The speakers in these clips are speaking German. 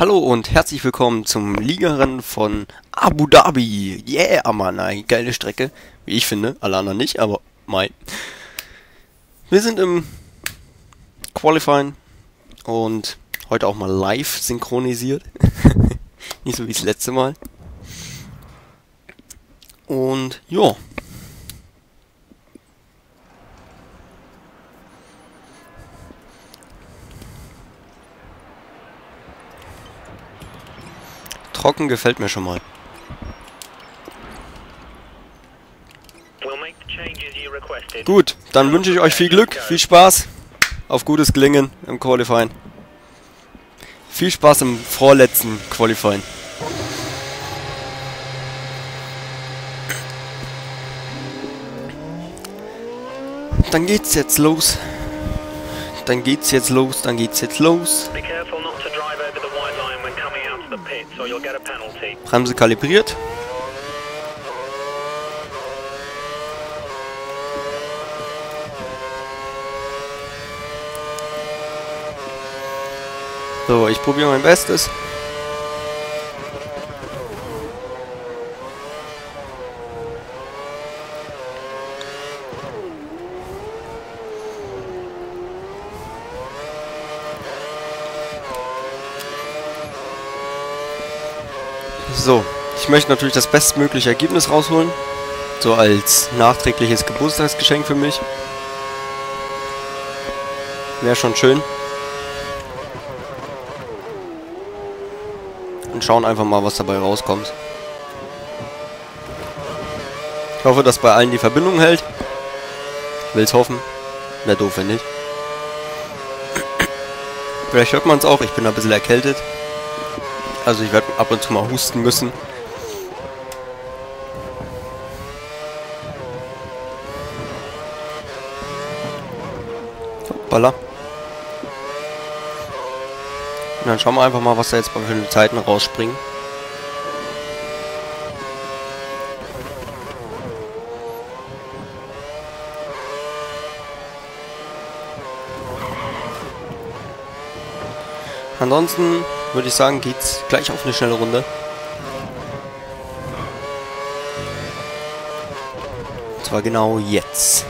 Hallo und herzlich willkommen zum Ligarennen von Abu Dhabi. Yeah, Mann, eine geile Strecke, wie ich finde. Alle anderen nicht, aber mein. Wir sind im Qualifying und heute auch mal live synchronisiert. Nicht so wie das letzte Mal. Und ja. Trocken gefällt mir schon mal. Gut, dann wünsche ich euch viel Glück, viel Spaß, auf gutes Gelingen im Qualifying. Viel Spaß im vorletzten Qualifying. Dann geht's jetzt los. Dann geht's jetzt los. Bremse kalibriert. So, ich probiere mein Bestes. So, ich möchte natürlich das bestmögliche Ergebnis rausholen. So als nachträgliches Geburtstagsgeschenk für mich. Wäre schon schön. Und schauen einfach mal, was dabei rauskommt. Ich hoffe, dass bei allen die Verbindung hält. Will's hoffen. Wäre doof, wenn nicht. Vielleicht hört man es auch, ich bin ein bisschen erkältet. Also ich werde ab und zu mal husten müssen. Hoppala. Und dann schauen wir einfach mal, was da jetzt für eine Zeiten rausspringen. Ansonsten würde ich sagen, geht's gleich auf eine schnelle Runde. Und zwar genau jetzt.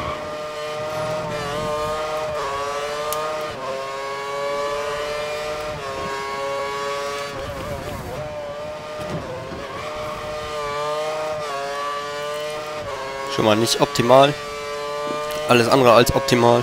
Schon mal nicht optimal. Alles andere als optimal.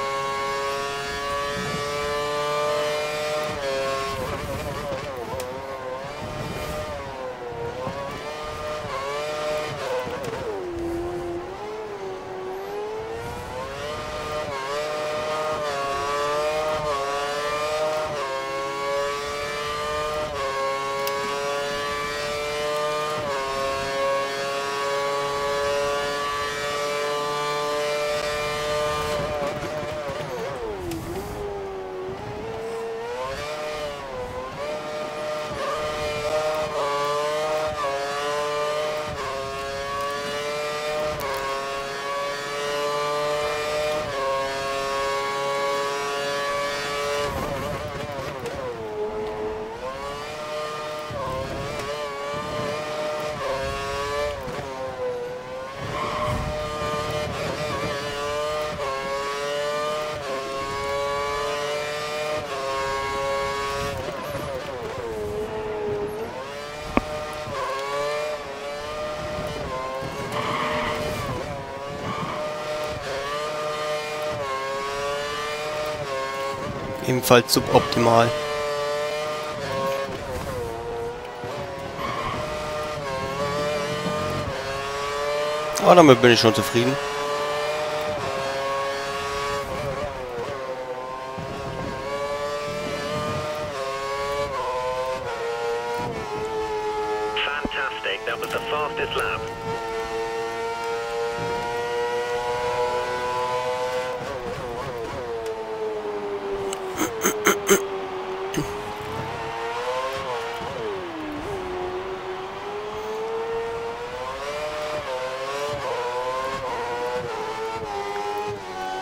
Ebenfalls suboptimal. Aber damit bin ich schon zufrieden. Fantastic, that was the fastest lap.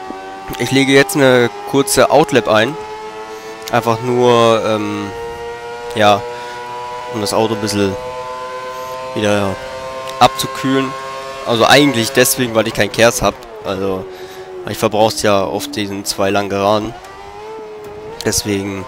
Ich lege jetzt eine kurze Outlap ein. Einfach nur, ja, um das Auto ein bisschen wieder abzukühlen. Also eigentlich deswegen, weil ich kein Kers habe. Also ich verbrauche es ja auf diesen 2 langen Geraden. Deswegen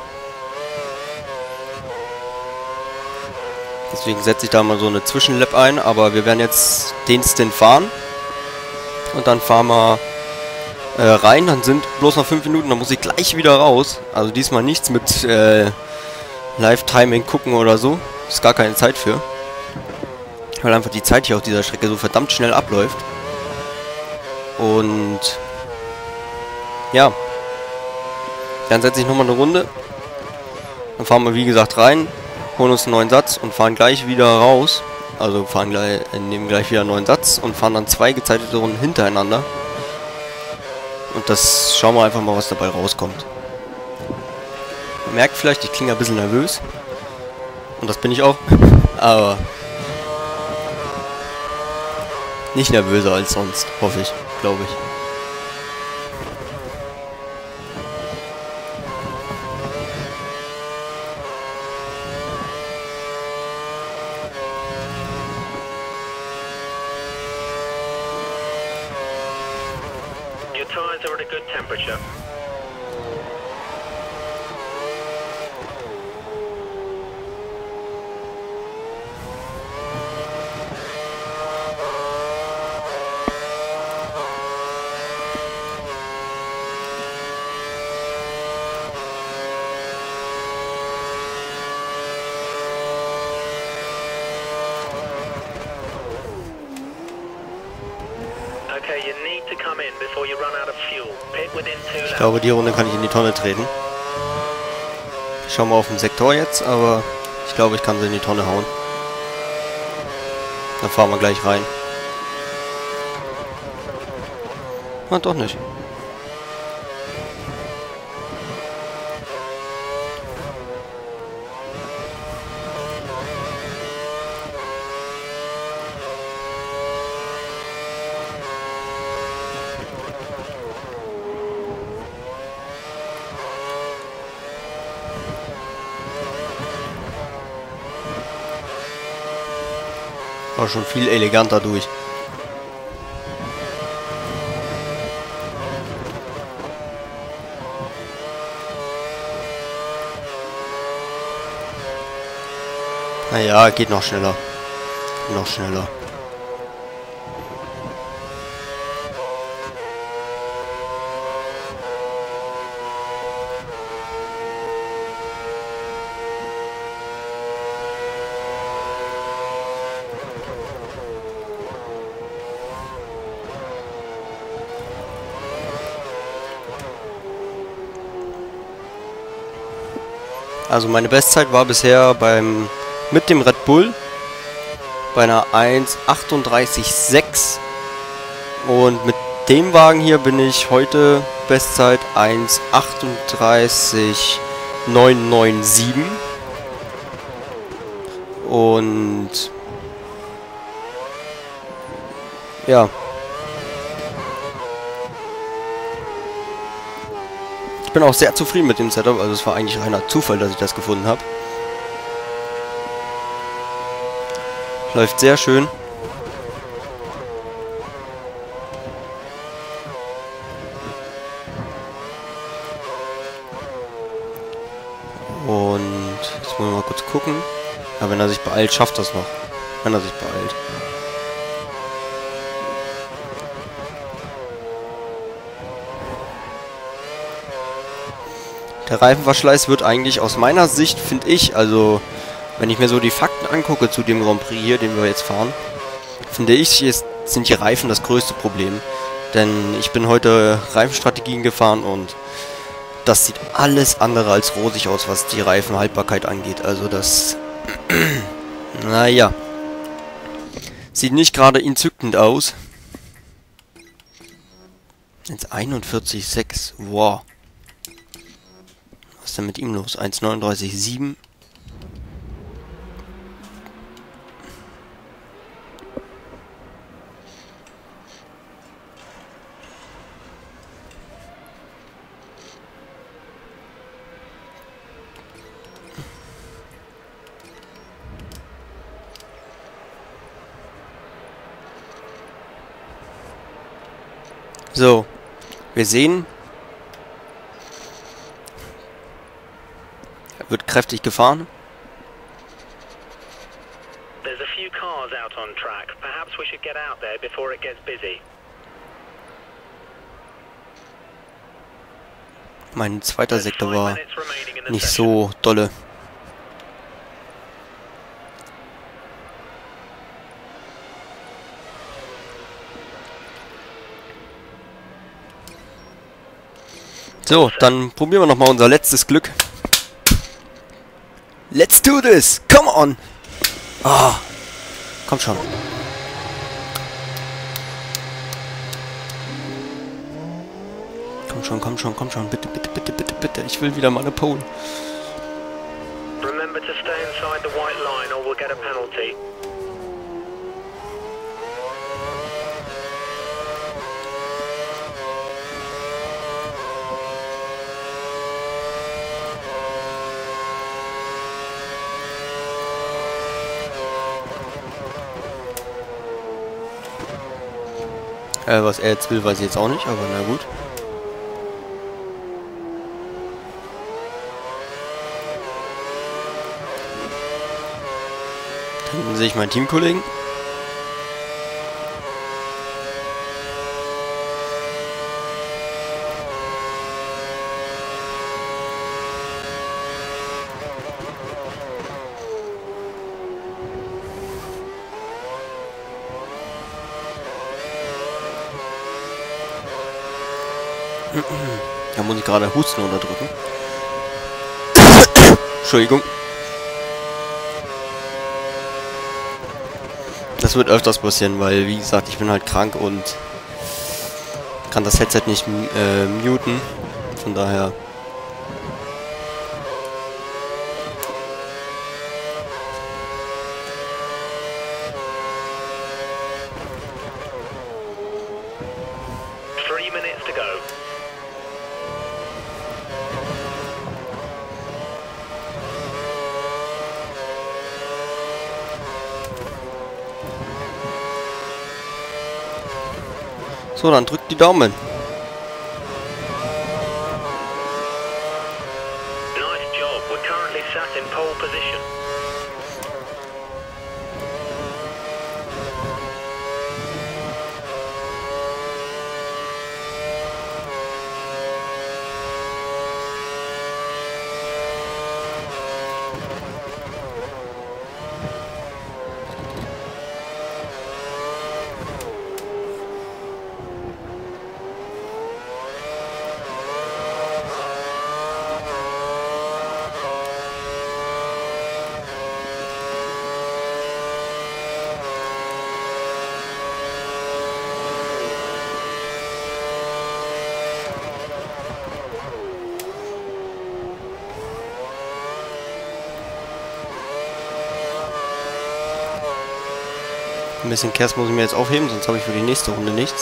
setze ich da mal so eine Zwischenlap ein. Aber wir werden jetzt den Stint fahren. Und dann fahren wir rein. Dann sind bloß noch 5 Minuten. Dann muss ich gleich wieder raus. Also diesmal nichts mit Live-Timing gucken oder so. Ist gar keine Zeit für. Weil einfach die Zeit hier auf dieser Strecke so verdammt schnell abläuft. Und ja. Dann setze ich nochmal eine Runde. Dann fahren wir wie gesagt rein. Holen uns einen neuen Satz und fahren gleich wieder raus. Also nehmen gleich wieder einen neuen Satz und fahren dann 2 gezeitete Runden hintereinander. Und das schauen wir einfach mal, was dabei rauskommt. Man merkt vielleicht, ich klinge ein bisschen nervös. Und das bin ich auch. Aber nicht nervöser als sonst, hoffe ich, glaube ich. Your tires are at a good temperature. Okay, you need to come in before you run out of fuel. Pit within 2 laps. Ich glaube, die Runde kann ich in die Tonne treten. Ich schau mal auf den Sektor jetzt, aber ich glaube, ich kann sie in die Tonne hauen. Dann fahren wir gleich rein. Ah, doch nicht. War schon viel eleganter durch. Naja, geht noch schneller. Noch schneller. Also meine Bestzeit war bisher mit dem Red Bull bei einer 1:38,6 und mit dem Wagen hier bin ich heute Bestzeit 1:38,997 und ja. Ich bin auch sehr zufrieden mit dem Setup, also es war eigentlich reiner Zufall, dass ich das gefunden habe. Läuft sehr schön. Und jetzt wollen wir mal kurz gucken. Ja, wenn er sich beeilt, schafft das noch. Wenn er sich beeilt. Der Reifenverschleiß wird eigentlich aus meiner Sicht, finde ich, also wenn ich mir so die Fakten angucke zu dem Grand Prix hier, den wir jetzt fahren, finde ich, sind die Reifen das größte Problem. Denn ich bin heute Reifenstrategien gefahren und das sieht alles andere als rosig aus, was die Reifenhaltbarkeit angeht. Also das, naja, sieht nicht gerade entzückend aus. Jetzt 41,6, wow. Was ist denn mit ihm los? 1:39,7. So, wir sehen, er wird kräftig gefahren. There's a few cars out on track. Perhaps we should get out there before it gets busy. Mein zweiter There's Sektor 5 war minutes remaining in the nicht session. so dolle. So, dann probieren wir nochmal unser letztes Glück. Let's do this! Come on! Ah, komm schon. Komm schon. Bitte, bitte, bitte, bitte, bitte. Ich will wieder mal eine Pole. Remember to stay inside the white line or we'll get a penalty. Was er jetzt will, weiß ich jetzt auch nicht, aber na gut. Da hinten sehe ich meinen Teamkollegen. Da muss ich gerade Husten unterdrücken. Entschuldigung. Das wird öfters passieren, weil, wie gesagt, ich bin halt krank und kann das Headset nicht muten. Von daher... Minutes to go. So, dann drückt die Daumen. Nice job. We're currently sat in pole position. Ein bisschen Kers muss ich mir jetzt aufheben, sonst habe ich für die nächste Runde nichts.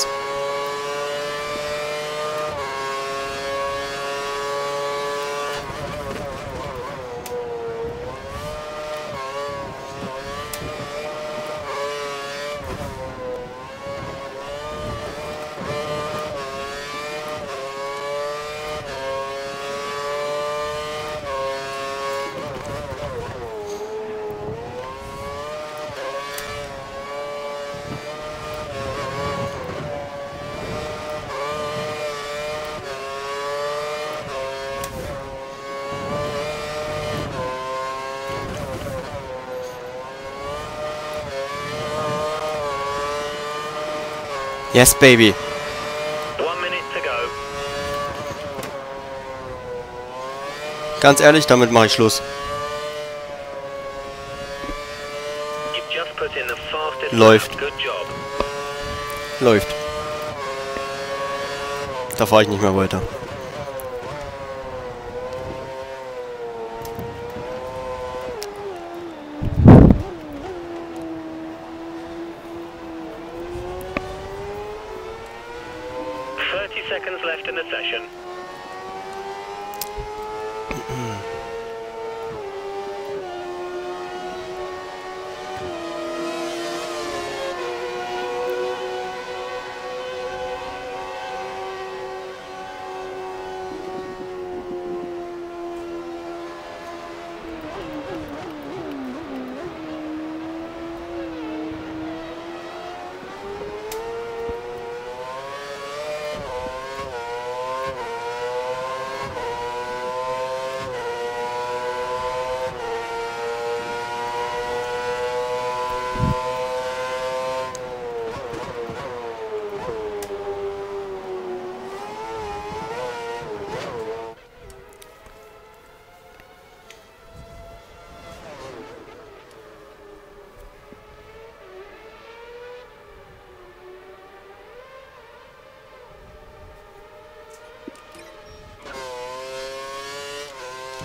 Yes, baby. 1 minute to go. Ganz ehrlich, damit mache ich Schluss. You've just put in the fastest Läuft. lap. Good job. Läuft. Da fahre ich nicht mehr weiter. Seconds left in the session.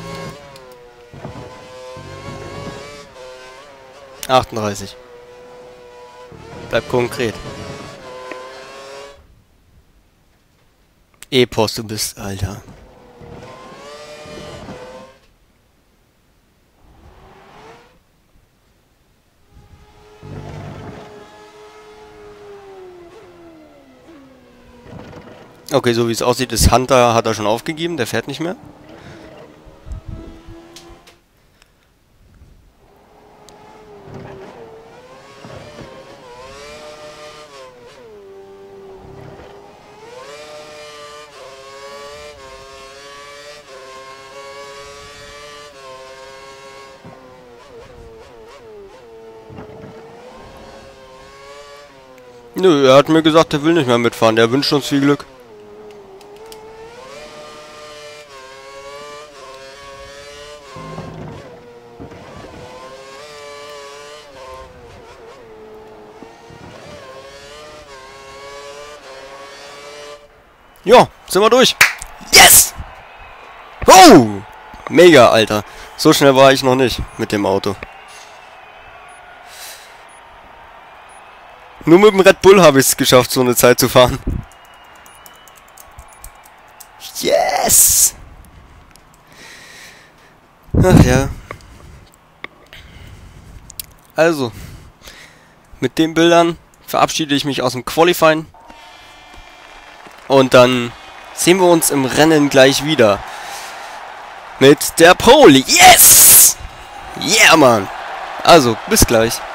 ...38. Bleib konkret. Epos, du bist, Alter. Okay, so wie es aussieht, ist Hunter, hat er schon aufgegeben, der fährt nicht mehr. Nö, er hat mir gesagt, er will nicht mehr mitfahren, der wünscht uns viel Glück. Ja, sind wir durch. Yes! Oh! Mega, Alter. So schnell war ich noch nicht mit dem Auto. Nur mit dem Red Bull habe ich es geschafft, so eine Zeit zu fahren. Yes! Ach ja. Also, mit den Bildern verabschiede ich mich aus dem Qualifying. Und dann sehen wir uns im Rennen gleich wieder. Mit der Pole. Yes! Yeah, Mann! Also, bis gleich.